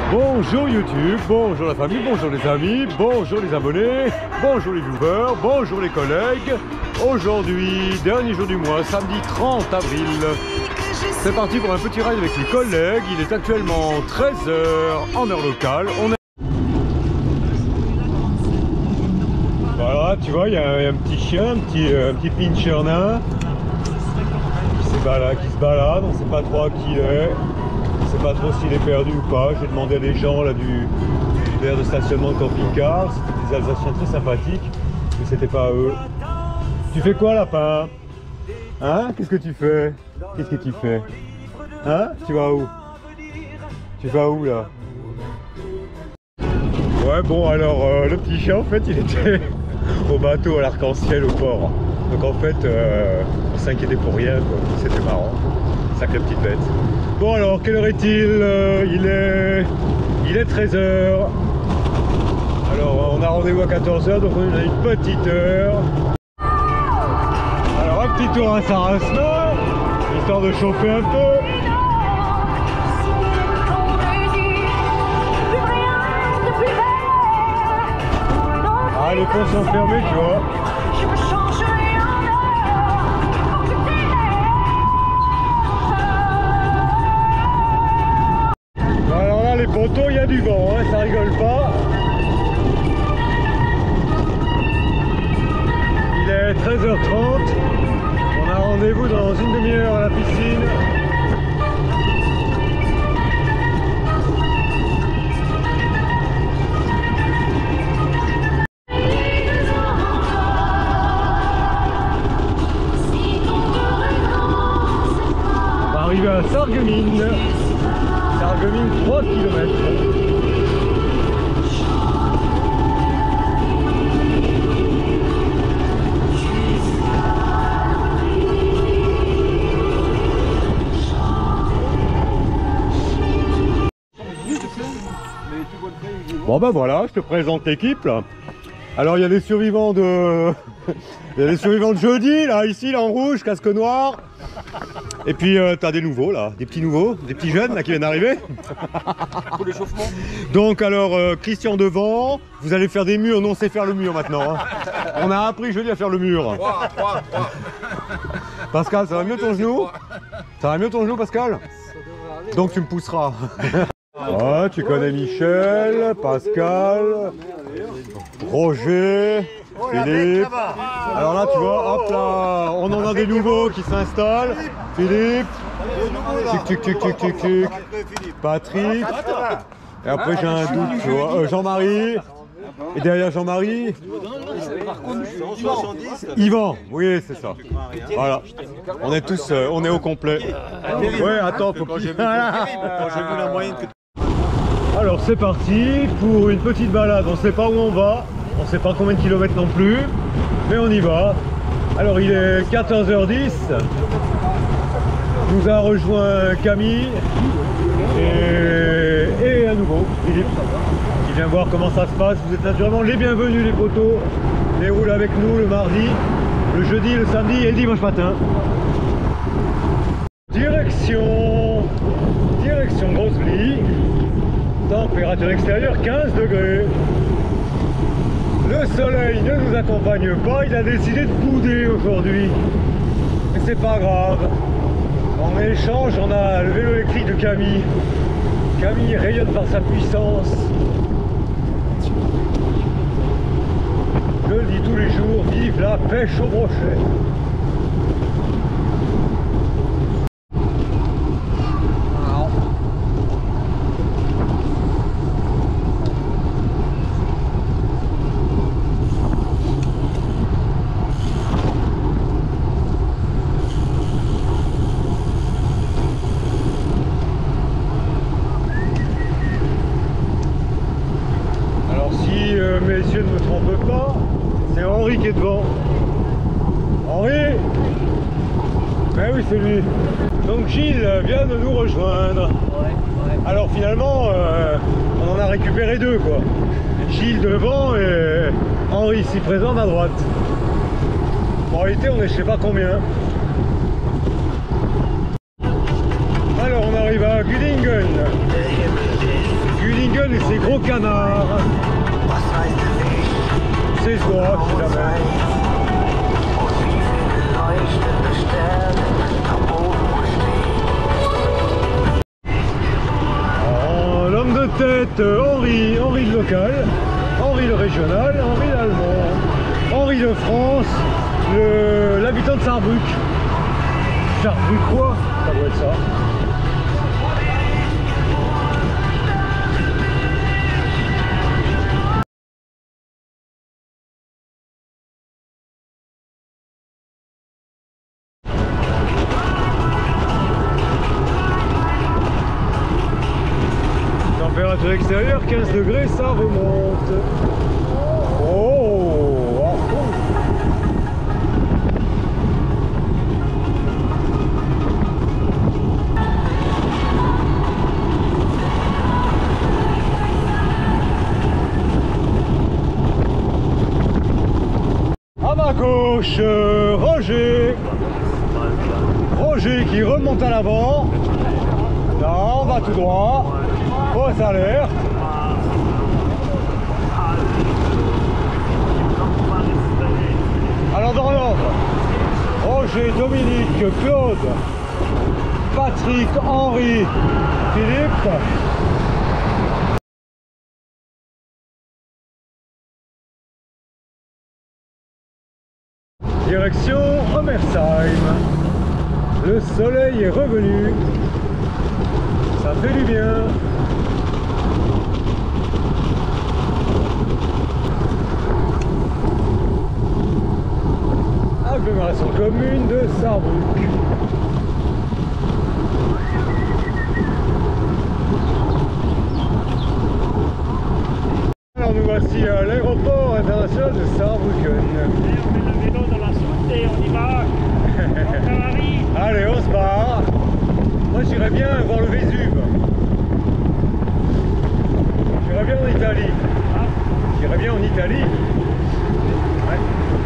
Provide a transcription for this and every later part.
Bonjour YouTube, bonjour la famille, bonjour les amis, bonjour les abonnés, bonjour les viewers, bonjour les collègues. Aujourd'hui, dernier jour du mois, samedi 30 avril. C'est parti pour un petit ride avec les collègues. Il est actuellement 13 h en heure locale. Voilà, tu vois, il y a un petit chien, un petit pincher nain qui se balade, on ne sait pas trop à qui il est. Je ne sais pas trop s'il est perdu ou pas. J'ai demandé à des gens là du l'aire de stationnement de camping-car. C'était des Alsaciens très sympathiques, mais c'était pas eux. Tu fais quoi, lapin? Hein? Qu'est-ce que tu fais? Qu'est-ce que tu fais? Hein? Tu vas où? Tu vas où là? Ouais, bon, alors le petit chien en fait il était au bateau à l'Arc-en-Ciel au port. Donc en fait on s'inquiétait pour rien, c'était marrant. Sacrée petite bête. Bon alors, quelle heure est-il? Il est 13 h. Alors on a rendez-vous à 14 h, donc on a une petite heure. Alors un petit tour à Sarasno, histoire de chauffer un peu. Ah, les ponts sont fermés, tu vois. Alors là, les poteaux, il y a du vent, hein, ça rigole pas. Il est 13 h 30. On a rendez-vous dans une demi-heure à la piscine. Arrivé à Sarreguemines, 3 km. Bon ben voilà, je te présente l'équipe là. Alors il y a des survivants de... il y a des survivants de jeudi là, ici là en rouge, casque noir. Et puis t'as des nouveaux là, des petits nouveaux, des petits jeunes là qui viennent d'arriver. Pour l'échauffement. Donc alors Christian devant, vous allez faire des murs, nous on sait faire le mur maintenant. Hein. On a appris jeudi à faire le mur. Pascal, ça va mieux ton genou? Ça va mieux ton genou Pascal? Donc tu me pousseras. Ah, tu connais Michel, Pascal, Roger, Philippe. Alors là tu vois, hop là, on en a des nouveaux qui s'installent. Philippe, tuc, Patrick. Et après j'ai un doute, tu vois, Jean-Marie. Et derrière Jean-Marie, Yvan, oui c'est ça. Voilà, on est tous, on est au complet. Ouais, attends, faut que j'ai vu la moyenne que... Alors c'est parti pour une petite balade, on ne sait pas où on va, on ne sait pas combien de kilomètres non plus, mais on y va. Alors il est 14 h 10, nous a rejoint Camille et à nouveau Philippe qui vient voir comment ça se passe. Vous êtes naturellement les bienvenus les potos, les roulent avec nous le mardi, le jeudi, le samedi et le dimanche matin. Direction Grosse-Blie. Température extérieure 15 degrés. Le soleil ne nous accompagne pas, il a décidé de bouder aujourd'hui. Mais c'est pas grave. En échange, on a le vélo électrique de Camille. Camille rayonne par sa puissance. Je le dis tous les jours, vive la pêche au brochet. Messieurs ne me trompent pas, c'est Henri qui est devant. Henri? Ben oui, c'est lui. Donc Gilles vient de nous rejoindre. Alors finalement, on en a récupéré deux quoi. Gilles devant et Henri ici présent à droite. En réalité, on est je sais pas combien. Alors on arrive à Gudingen. Sarrebrucken et ses gros canards. Ses oies, si jamais. Oh, l'homme de tête, Henri le local, Henri le régional, Henri l'allemand, Henri de France, l'habitant de Sarrebruck. Sarrebruck quoi? Ça doit être ça. Température extérieure 15 degrés, ça remonte. Oh, oh. À ma gauche, Roger qui remonte à l'avant. Non, on va tout droit. Fausse alerte. Alors dans l'ordre, Roger, Dominique, Claude, Patrick, Henri, Philippe. Direction Hommersheim. Le soleil est revenu. Ça fait du bien. Agglomération commune de Sarrebruck. Alors nous voici à l'aéroport international de Saarbrücken. On met le vélo dans la soute et on y va. Allez, on se barre. Moi j'irais bien voir le Vésuve. J'irais bien en Italie. J'irais bien en Italie. Ouais.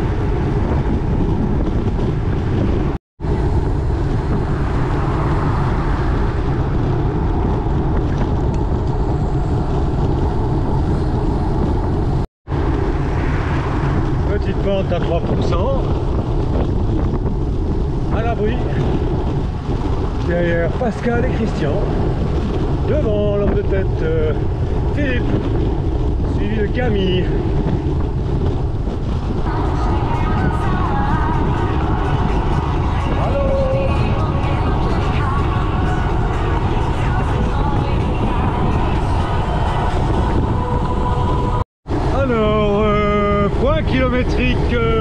Petite pente à 3%. À l'abri. Derrière Pascal et Christian. Devant l'homme de tête Philippe. Suivi de Camille. Alors, point kilométrique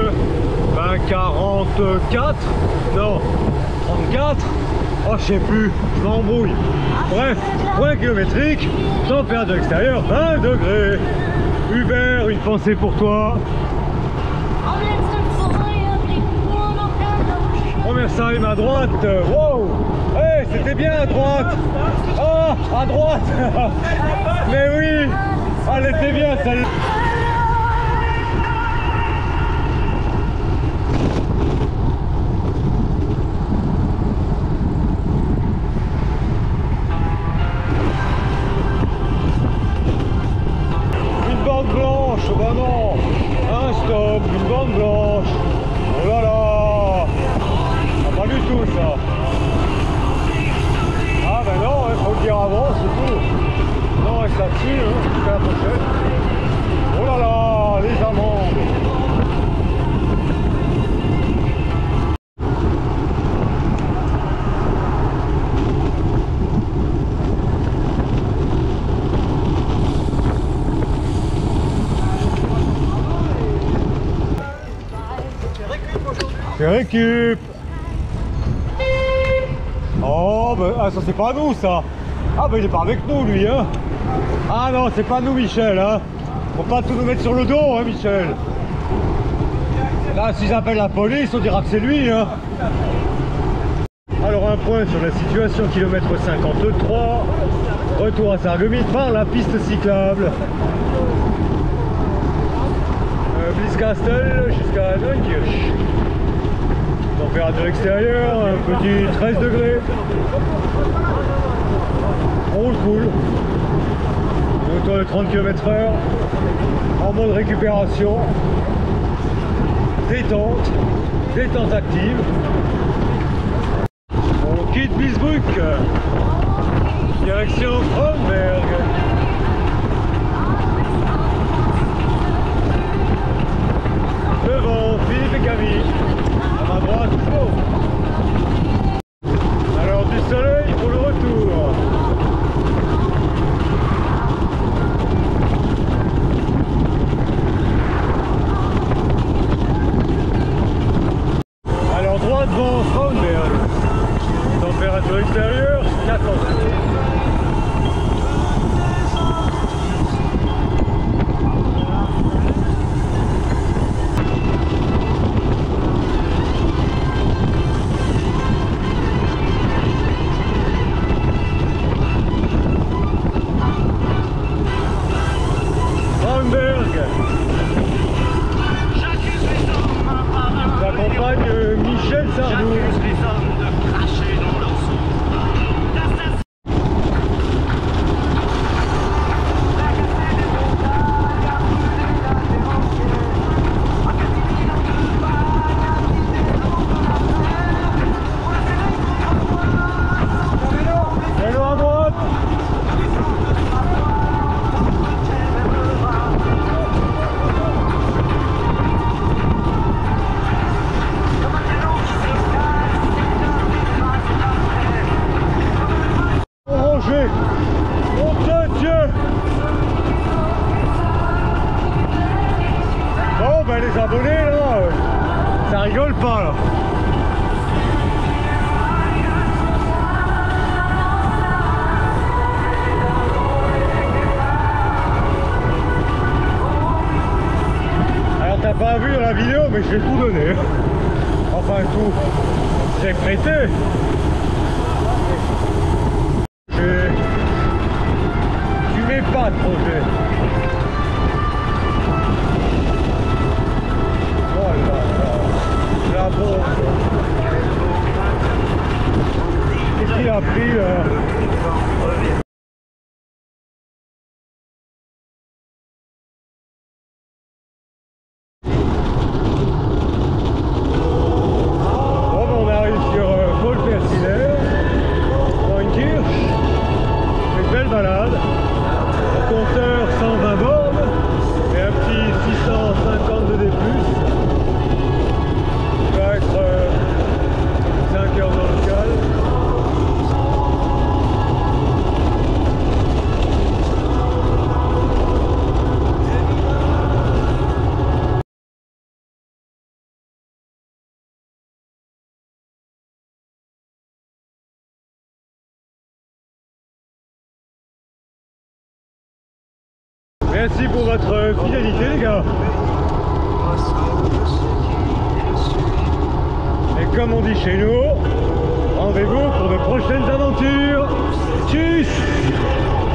44, non, 34, oh je sais plus, je m'embrouille. Bref, point kilométrique, température extérieure 20 degrés. Hubert, une pensée pour toi. Hommersheim à droite, wow, hey, c'était bien à droite. Ah, à droite. Mais oui, elle était bien celle-là. Oh bah non, un stop, une bande blanche. Oh là là, ah, pas du tout ça. Ah bah non, il faut le dire avant, c'est tout. Non, reste là-dessus, hein, jusqu'à la prochaine. Oh là là, les amendes. Je récup. Oh bah ah, ça c'est pas nous ça. Ah bah il est pas avec nous lui hein. Ah non c'est pas nous Michel hein. Faut pas tout nous mettre sur le dos hein Michel. Là s'ils appellent la police on dira que c'est lui hein. Alors un point sur la situation kilomètre 53. Retour à Sarreguemines par la piste cyclable. Blieskastel jusqu'à Neunkirch. Température extérieure, un petit 13 degrés. On roule cool. Donc toi 30 km/h en mode récupération, détente active. On quitte Bisbruck, direction Frauenberg. Devant Philippe et Camille, à ma droite, Flo. Alors du soleil pour le retour. Alors droit devant Frauenberg. Température extérieure 14 degrés. J'accompagne Michel Sardou. Vélo à droite. Mon Dieu! Bon ben les abonnés là, ça rigole pas là. Alors t'as pas vu dans la vidéo mais je vais tout donner. Enfin tout, j'ai prêté. Pas de projet. Voilà, la bombe. Qu'est-ce qu'il a pris là? Bon, ben, on arrive sur Paul Percinet, Neunkirch. Une belle balade. Compteur 120 bornes et un petit 650 de D+. Il va être 5 heures dans le local. Merci pour votre fidélité les gars. Et comme on dit chez nous, rendez-vous pour de prochaines aventures. Tchuss!